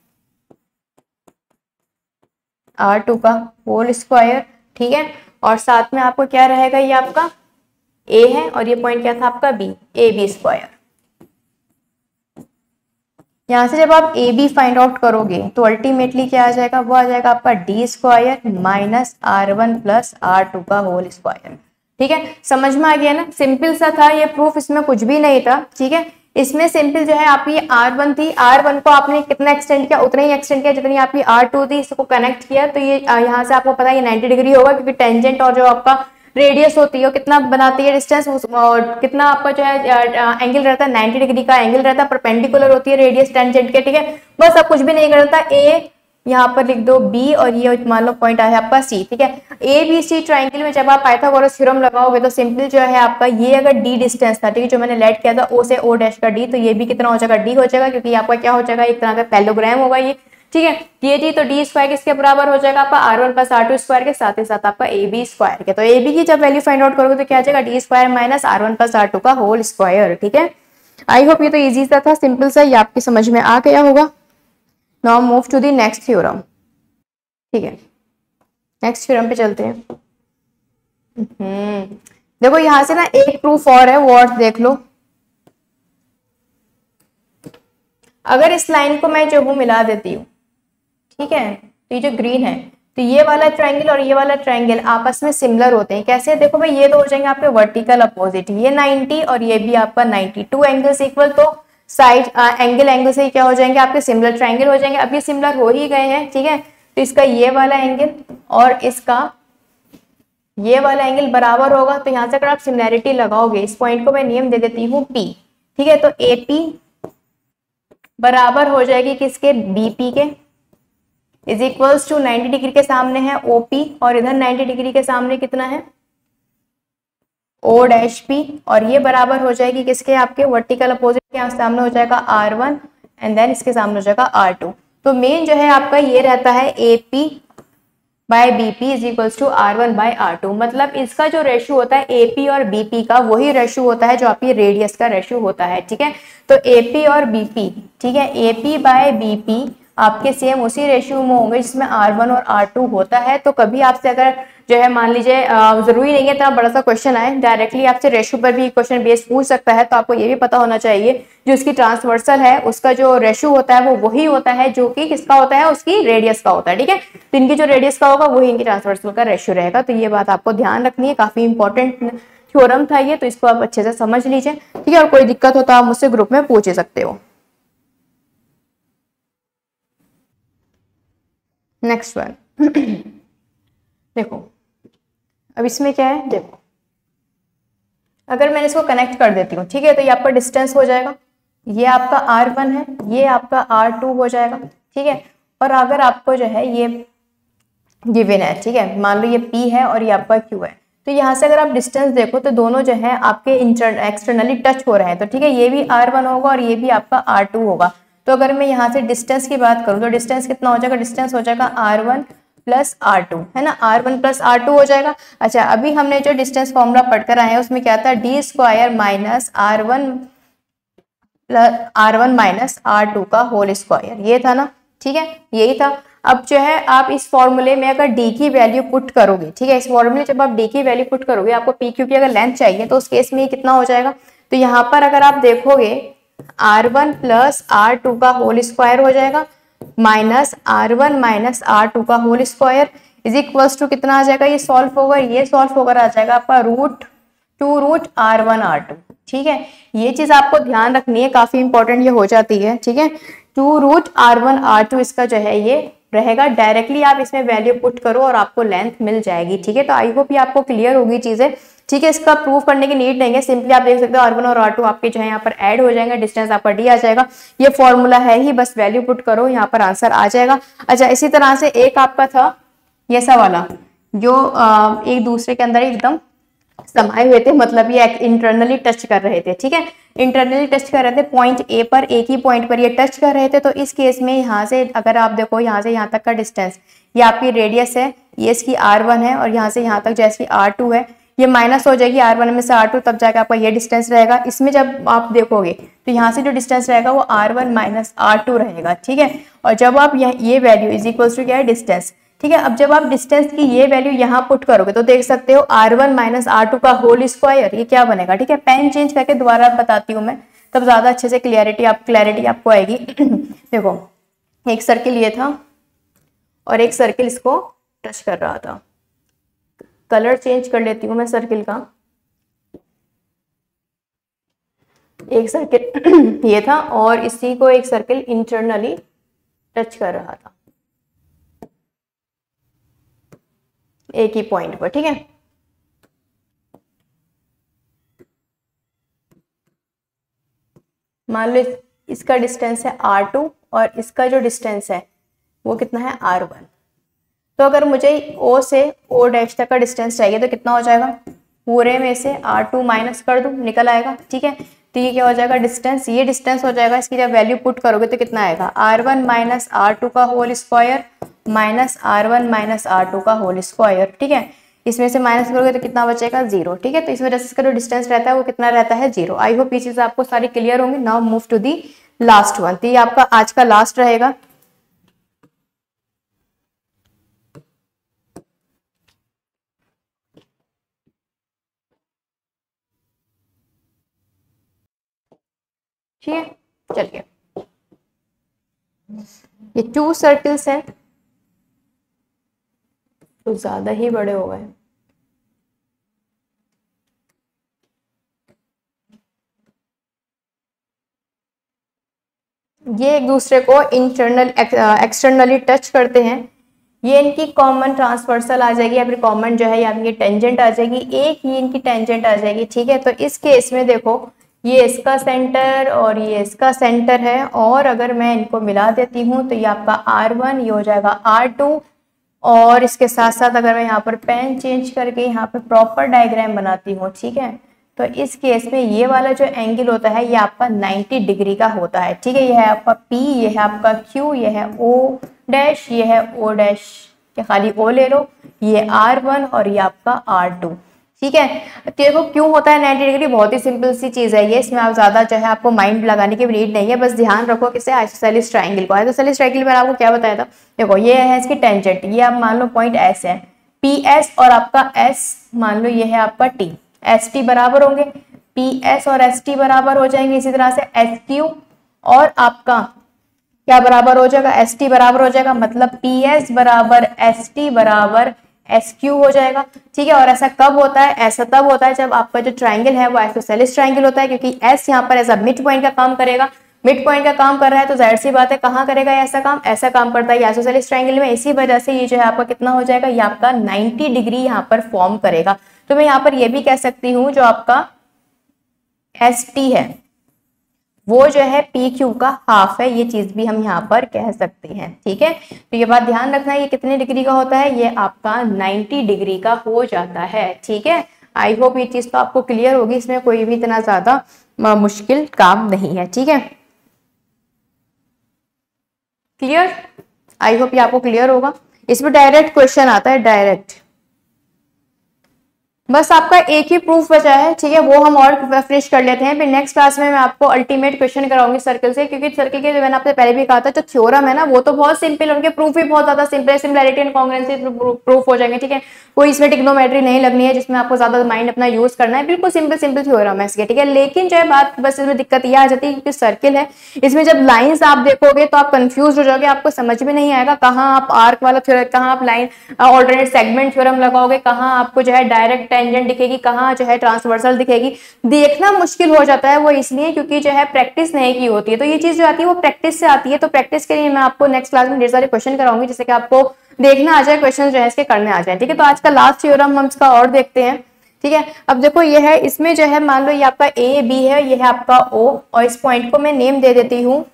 आर टू का होल स्क्वायर, ठीक है। और साथ में आपको क्या रहेगा, ये आपका ए है और ये पॉइंट क्या था आपका बी, ए बी स्क्वायर। यहाँ से जब आप ए बी फाइंड आउट करोगे तो अल्टीमेटली क्या आ जाएगा, वो आ जाएगा आपका D square minus R one plus R two का होल स्क्वायर, ठीक है, समझ में आ गया ना, सिंपल सा था ये प्रूफ, इसमें कुछ भी नहीं था। ठीक है, इसमें सिंपल जो है आपकी आर वन थी, आर वन को आपने कितना एक्सटेंड किया, उतना ही एक्सटेंड किया जितनी आपकी आर टू थी, इसको कनेक्ट किया तो ये यहाँ से आपको पता है ये नाइंटी डिग्री होगा, क्योंकि टेंजेंट और जो आपका रेडियस होती है कितना बनाती है डिस्टेंस, और कितना आपका जो है एंगल रहता है नाइंटी डिग्री का एंगल रहता है, परपेंडिकुलर होती है रेडियस टेंजेंट के। ठीक है, बस आप कुछ भी नहीं करता, ए यहाँ पर लिख दो बी और ये मान लो पॉइंट आया आपका सी। ठीक है, ए बी सी ट्राइंगल में जब आप पाइथागोरस थ्योरम लगाओगे तो सिंपल जो है आपका ये अगर डी डिस्टेंस था, ठीक है, जो मैंने लेट किया था ओ से ओ डैश का डी, तो ये भी कितना हो जाएगा, डी हो जाएगा, क्योंकि आपका क्या हो जाएगा, एक तरह का पैरेललोग्राम होगा ये। ठीक है, ये जी तो डी स्क्वायर किसके बराबर हो जाएगा आपका R one plus R two square के, साथ ही साथ आपका ए बी स्क्वायर के। तो ए बी की जब वैल्यू फाइंड आउट करोगे तो क्या आ जाएगा, D square minus R one plus R two का होल स्क्वायर। ठीक है, आई होप ये तो इजी सा था, सिंपल सा, ये आपकी समझ में आ गया होगा। Now move to the next theorem. ठीक है, नेक्स्ट थ्योरम पे चलते हैं। हम्म देखो यहां से ना एक प्रूफ और है, वो और देख लो। अगर इस लाइन को मैं जो हूं मिला देती हूँ, ठीक है, तो ये जो ग्रीन है, तो ये वाला ट्रायंगल और ये वाला ट्रायंगल आपस में सिमिलर होते हैं। कैसे, देखो भाई ये तो हो जाएंगे आपके वर्टिकल अपोजिट, ये नाइंटी और ये भी आपका नाइंटी, टू एंगल्स इक्वल, तो साइड एंगल एंगल से क्या हो जाएंगे आपके सिमिलर ट्रायंगल हो जाएंगे। अब ये सिमिलर हो ही गए हैं। ठीक है, तो इसका ये वाला एंगल और इसका ये वाला एंगल बराबर होगा, तो यहां से अगर आप सिमिलैरिटी लगाओगे, इस पॉइंट को मैं नियम दे देती हूँ पी। ठीक है, तो ए पी बराबर हो जाएगी किसके, बीपी के, is equals to ninety degree के सामने है ओपी और इधर नाइंटी डिग्री के सामने कितना है, ओ डैश पी, और ये बराबर हो जाएगी किसके, आपके वर्टिकल अपोजिट के सामने हो जाएगा आर वन एंड देन इसके सामने हो जाएगा आर टू। तो मेन जो है आपका ये रहता है A P by B P is equals to R one by R two, मतलब इसका जो रेशियो होता है ए पी और बी पी का, वही रेशियो होता है जो आपकी रेडियस का रेशियो होता है। ठीक है, तो ए पी और बी पी, ठीक है, A P by B P आपके सेम उसी रेशियो में होंगे जिसमें आर वन और आर टू होता है। तो कभी आपसे अगर जो है मान लीजिए जरूरी नहीं है इतना बड़ा सा क्वेश्चन आए, डायरेक्टली आपसे रेशियो पर भी क्वेश्चन बेस पूछ सकता है, तो आपको ये भी पता होना चाहिए जो उसकी ट्रांसवर्सल है उसका जो रेशियो होता है वो वही होता है जो कि किसका होता है, उसकी रेडियस का होता है। ठीक है, तो इनकी जो रेडियस का होगा वही इनकी ट्रांसवर्सल का रेशियो रहेगा। तो ये बात आपको ध्यान रखनी है, काफी इंपॉर्टेंट थ्योरम था ये, तो इसको आप अच्छे से समझ लीजिए। ठीक है, और कोई दिक्कत हो तो आप मुझसे ग्रुप में पूछ सकते हो। नेक्स्ट वन देखो, अब इसमें क्या है, देखो अगर मैंने इसको कनेक्ट कर देती हूँ, ठीक है, तो ये आपका डिस्टेंस हो जाएगा, ये आपका आर वन है, ये आपका आर टू हो जाएगा। ठीक है, और अगर आपको जो है ये गिवन है, ठीक है, मान लो ये P है और ये आपका Q है, तो यहाँ से अगर आप डिस्टेंस देखो तो दोनों जो है आपके एक्सटर्नली टच हो रहे हैं। तो ठीक है, ये भी आर वन होगा और ये भी आपका आर टू होगा। तो अगर मैं यहाँ से डिस्टेंस की बात करूँ तो डिस्टेंस कितना हो जाएगा, डिस्टेंस हो जाएगा R one plus R two, है ना, R one plus R two हो जाएगा। अच्छा, अभी हमने जो डिस्टेंस फॉर्मूला पढ़कर आए हैं उसमें क्या था, D square minus R one plus R one minus R two का होल स्क्वायर, ये था ना। ठीक है, यही था। अब जो है आप इस फॉर्मूले में अगर डी की वैल्यू पुट करोगे, ठीक है, इस फॉर्मूले जब आप डी की वैल्यू पुट करोगे, आपको पी क्यू की अगर लेंथ चाहिए तो उस केस में ये कितना हो जाएगा, तो यहाँ पर अगर आप देखोगे R one plus R two का होल स्क्वायर हो जाएगा minus R one minus R two का whole square is equals to कितना आ जाएगा, ये सॉल्व होगा, ये सॉल्व होकर आ जाएगा आपका root two root R one R two. ठीक है, ये चीज आपको ध्यान रखनी है, काफी इंपॉर्टेंट ये हो जाती है। ठीक है, two root R one R two इसका जो है ये रहेगा, डायरेक्टली आप इसमें वैल्यू पुट करो और आपको लेंथ मिल जाएगी। ठीक है, तो आई होप ये आपको क्लियर होगी चीजें। ठीक है, इसका प्रूफ करने की नीड नहीं है, सिंपली आप देख सकते हो आर वन और आर टू आपके जो है यहाँ पर ऐड हो जाएंगे, डिस्टेंस आपका डी आ जाएगा, ये फॉर्मूला है ही, बस वैल्यू पुट करो यहाँ पर आंसर आ जाएगा। अच्छा, इसी तरह से एक आपका था ये सा वाला जो आ, एक दूसरे के अंदर एकदम समाये हुए थे, मतलब ये इंटरनली टच कर रहे थे। ठीक है, इंटरनली टच कर रहे थे, पॉइंट ए पर, एक ही पॉइंट पर ये टच कर रहे थे। तो इस केस में यहाँ से अगर आप देखो, यहाँ से यहाँ तक का डिस्टेंस, ये आपकी रेडियस है, ये इसकी आर वन है, और यहाँ से यहाँ तक जैसी आर टू है, ये माइनस हो जाएगी आर वन में से आर टू, तब जाकर आपका ये डिस्टेंस रहेगा। इसमें जब आप देखोगे तो यहाँ से जो डिस्टेंस रहेगा वो R one minus R two रहेगा। ठीक है, और जब आप ये वैल्यू इज इक्वल्स टू क्या है, डिस्टेंस। ठीक है, अब जब आप डिस्टेंस की ये वैल्यू यहाँ पुट करोगे तो देख सकते हो R one minus R two का होल स्क्वायर, ये क्या बनेगा। ठीक है, पेन चेंज करके दोबारा बताती हूँ मैं, तब ज्यादा अच्छे से क्लियरिटी आप क्लैरिटी आपको आएगी। देखो, एक सर्किल ये था और एक सर्किल इसको टच कर रहा था, कलर चेंज कर लेती हूँ मैं सर्किल का। एक सर्किल ये था और इसी को एक सर्किल इंटरनली टच कर रहा था एक ही पॉइंट पर, ठीक है। मान लो इसका डिस्टेंस है आर टू और इसका जो डिस्टेंस है वो कितना है आर वन। तो अगर मुझे O से O डैश तक का डिस्टेंस चाहिए तो कितना हो जाएगा, पूरे में से आर टू माइनस कर दूं, निकल आएगा, ठीक है। तो ये क्या हो जाएगा, डिस्टेंस, ये डिस्टेंस हो जाएगा, इसकी जब वैल्यू पुट करोगे तो कितना आएगा, R one minus R two का whole square minus R one minus R two का होल स्क्वायर, ठीक है। इसमें से माइनस करोगे तो कितना बचेगा, जीरो, ठीक है। तो इस वजह से इसका जो डिस्टेंस रहता है वो कितना रहता है, जीरो। आई होप ये चीज आपको सारी क्लियर होंगी। Now move to the last one. तो ये आपका आज का लास्ट रहेगा। ठीक है, चलिए, ये टू सर्कल्स हैं तो ज्यादा ही बड़े हो गए। ये एक दूसरे को इंटरनल एक्सटर्नली टच करते हैं। ये इनकी कॉमन ट्रांसवर्सल आ जाएगी या फिर कॉमन जो है या फिर ये टेंजेंट आ जाएगी, एक ही इनकी टेंजेंट आ जाएगी, ठीक है। तो इस केस में देखो, ये इसका सेंटर और ये इसका सेंटर है, और अगर मैं इनको मिला देती हूँ तो ये आपका आर वन, ये हो जाएगा आर टू, और इसके साथ साथ अगर मैं यहाँ पर पेन चेंज करके यहाँ पे प्रॉपर डायग्राम बनाती हूँ, ठीक है, तो इस केस में ये वाला जो एंगल होता है ये आपका नाइंटी डिग्री का होता है, ठीक है। ये है आपका P, ये है आपका Q, ये है O डैश, ये है O डैश, या खाली O ले लो, ये आर वन और ये आपका आर टू, ठीक है। देखो क्यों होता है नाइंटी डिग्री, बहुत ही सिंपल सी चीज है ये, इसमें आप ज्यादा जो है आपको माइंड लगाने की नीड नहीं है, बस ध्यान रखो किसे, आइसोसेलेस ट्रायंगल को। आइसोसेलेस ट्रायंगल में आपको क्या बताया था, देखो ये है इसकी टेंजेंट, ये आप मान लो पॉइंट S है, पी एस और आपका S मान लो ये है आपका T, एस टी बराबर होंगे, पी एस और एस टी बराबर हो जाएंगे, इसी तरह से एस क्यू और आपका क्या बराबर हो जाएगा, एस टी बराबर हो जाएगा, मतलब पी एस बराबर एस टी बराबर एस क्यू हो जाएगा, ठीक है। और ऐसा कब होता है, ऐसा तब होता है जब आपका जो ट्राइंगल है वो आइसोसेलेस ट्राइंगल होता है, क्योंकि एस यहाँ पर ऐसा मिड पॉइंट का काम करेगा, मिड पॉइंट का काम कर रहा है तो जाहिर सी बात है कहाँ करेगा ऐसा काम, ऐसा काम करता है आइसोसेलेस ट्राइंगल में। इसी वजह से ये जो है आपका कितना हो जाएगा, ये आपका नाइंटी डिग्री यहाँ पर फॉर्म करेगा। तो मैं यहाँ पर ये भी कह सकती हूँ जो आपका एस टी है वो जो है पी क्यू का हाफ है, ये चीज भी हम यहाँ पर कह सकते हैं, ठीक है। तो ये बात ध्यान रखना है, ये कितने डिग्री का होता है, ये आपका नाइंटी डिग्री का हो जाता है, ठीक है। आई होप ये चीज तो आपको क्लियर होगी, इसमें कोई भी इतना ज्यादा मुश्किल काम नहीं है, ठीक है। क्लियर, आई होप ये आपको क्लियर होगा। इसमें डायरेक्ट क्वेश्चन आता है, डायरेक्ट, बस आपका एक ही प्रूफ बचा है, ठीक है, वो हम और फिनिश कर लेते हैं, फिर नेक्स्ट क्लास में मैं आपको अल्टीमेट क्वेश्चन कराऊंगी सर्कल से, क्योंकि सर्कल के जो मैंने आपसे पहले भी कहा था जो थ्योरम है ना वो तो बहुत सिंपल है, उनके प्रूफ भी बहुत ज्यादा सिंपल है, सिमिलैरिटी एंड कॉन्ग्रुएंसी प्रूफ हो जाएंगे, ठीक है। कोई इसमें टिग्नोमेट्री नहीं लगनी है जिसमें आपको ज्यादा माइंड अपना यूज करना है, बिल्कुल सिंपल सिंपल थ्योरम है इसके, ठीक है। लेकिन जो है बात बस इसमें दिक्कत यह आ जाती है क्योंकि सर्किल है, इसमें जब लाइन्स आप देखोगे तो आप कंफ्यूज हो जाओगे, आपको समझ में नहीं आएगा कहाँ आप आर्क वाला थ्योरम, कहाँ आप लाइन ऑल्टरनेट सेगमेंट थ्योरम लगाओगे, कहाँ आपको जो है डायरेक्ट टेंजेंट दिखेगी, कहाँ जो है ट्रांसवर्सल दिखेगी, देखना मुश्किल हो जाता है। वो इसलिए क्योंकि जो है प्रैक्टिस नहीं की होती है, तो ये चीज जो आती है वो प्रैक्टिस से आती है। तो प्रैक्टिस के लिए मैं आपको नेक्स्ट क्लास में ढेर सारे क्वेश्चन कराऊंगी जिससे कि आपको देखना आ जाए, क्वेश्चन जो है इसके करने आ जाए, ठीक है। तो आज का लास्ट थ्योरम हम इसका और देखते हैं, ठीक है। अब देखो ये है, इसमें जो है मान लो ये आपका ए बी है, ये है आपका ओ, और इस पॉइंट को मैं नेम दे देती हूँ,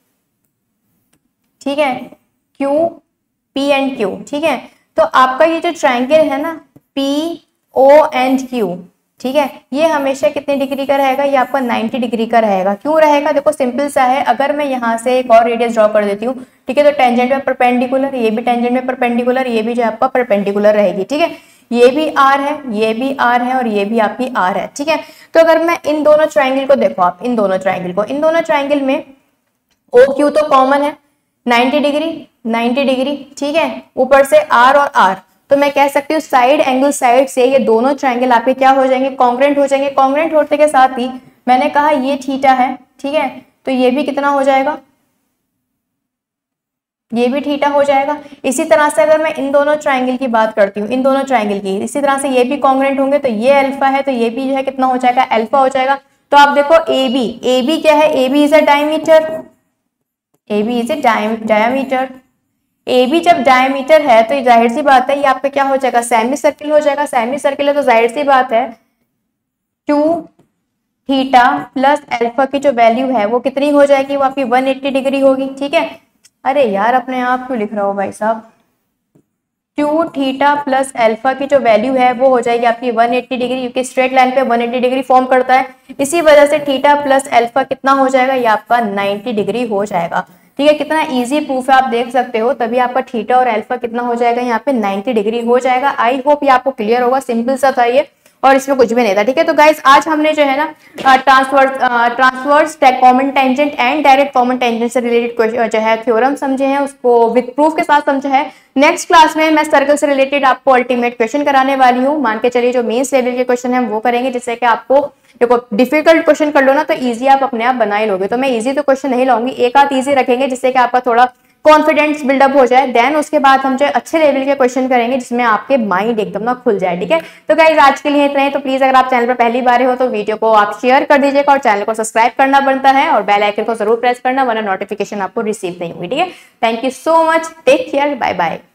ठीक है, क्यू पी एंड क्यू, ठीक है। तो आपका ये जो ट्राइंगल है ना पी ओ एंड क्यू, ठीक है, ये हमेशा कितने डिग्री का रहेगा, ये आपका नाइंटी डिग्री का रहेगा। क्यों रहेगा, देखो सिंपल सा है, अगर मैं यहाँ से एक और रेडियस ड्रॉ कर देती हूँ, ठीक है, तो टेंजेंट में परपेंडिकुलर, ये भी टेंजेंट में परपेंडिकुलर, ये भी जो आपका परपेंडिकुलर रहेगी, ठीक है। ये भी आर है, ये भी आर है और ये भी आपकी आर है, ठीक है। तो अगर मैं इन दोनों ट्राइंगल को देखो, आप इन दोनों ट्राइंगल को, इन दोनों ट्राइंगल में ओ क्यू तो कॉमन है, नाइंटी डिग्री नाइंटी डिग्री, ठीक है, ऊपर से आर और आर, तो मैं कह सकती हूँ साइड एंगल साइड से ये दोनों ट्राइंगल आपके क्या हो जाएंगे, कॉन्ग्रुएंट हो जाएंगे। कॉन्ग्रुएंट होने के साथ ही मैंने कहा ये थीटा है, ठीक है, तो ये भी कितना हो जाएगा, ये भी थीटा हो जाएगा। इसी तरह से अगर मैं इन दोनों ट्राइंगल की बात करती हूँ, इन दोनों ट्राइंगल की, इसी तरह से ये भी कॉन्ग्रुएंट होंगे, तो ये अल्फा है तो ये भी जो है कितना हो जाएगा, अल्फा हो जाएगा। तो आप देखो ए बी, ए बी क्या है, A B is a diameter, A B is a diameter. A B जब डायमीटर है तो जाहिर सी बात है ये आपका क्या हो जाएगा, सेमी सर्किल हो जाएगा। सेमी सर्किल है तो जाहिर सी बात है टू थीटा प्लस अल्फा की जो वैल्यू है वो कितनी हो जाएगी, वो आपकी वन एट्टी डिग्री होगी। ठीक है, अरे यार अपने आप क्यों लिख रहा हो भाई साहब, टू थीटा प्लस अल्फा की जो वैल्यू है वो हो जाएगी आपकी वन एट्टी डिग्री, क्योंकि स्ट्रेट लाइन पे वन एट्टी डिग्री फॉर्म करता है। इसी वजह से थीटा प्लस अल्फा कितना हो जाएगा, ये आपका नाइन्टी डिग्री हो जाएगा। ठीक है, कितना इजी प्रूफ है आप देख सकते हो, तभी आपका थीटा और अल्फा कितना हो जाएगा, यहाँ पे नाइन्टी डिग्री हो जाएगा। आई होप ये आपको क्लियर होगा, सिंपल सा था ये और इसमें कुछ भी नहीं था। ठीक है, तो गाइस आज हमने जो है ना transverse transverse common tangent and direct common tangent से रिलेटेड जो है थ्योरम समझे हैं, उसको विद प्रूफ के साथ समझा है। नेक्स्ट क्लास में मैं सर्कल से रिलेटेड आपको अल्टीमेट क्वेश्चन कराने वाली हूँ। मान के चलिए जो मेंस लेवल के क्वेश्चन है वो करेंगे, जिससे कि आपको देखो डिफिकल्ट क्वेश्चन कर लो ना तो इजी आप अपने आप बना ही लोगे। तो मैं इजी तो क्वेश्चन नहीं लाऊंगी, एक आध इजी रखेंगे जिससे कि आपका थोड़ा कॉन्फिडेंस बिल्डअप हो जाए। देन उसके बाद हम जो अच्छे लेवल के क्वेश्चन करेंगे जिसमें आपके माइंड एकदम ना खुल जाए। ठीक है, तो गाइज आज के लिए इतना ही। तो प्लीज अगर आप चैनल पर पहली बार हो तो वीडियो को आप शेयर कर दीजिएगा और चैनल को सब्सक्राइब करना बनता है और बेल आइकन को जरूर प्रेस करना, वरना नोटिफिकेशन आपको रिसीव नहीं होगी। ठीक है, thank you so much, take care, bye bye.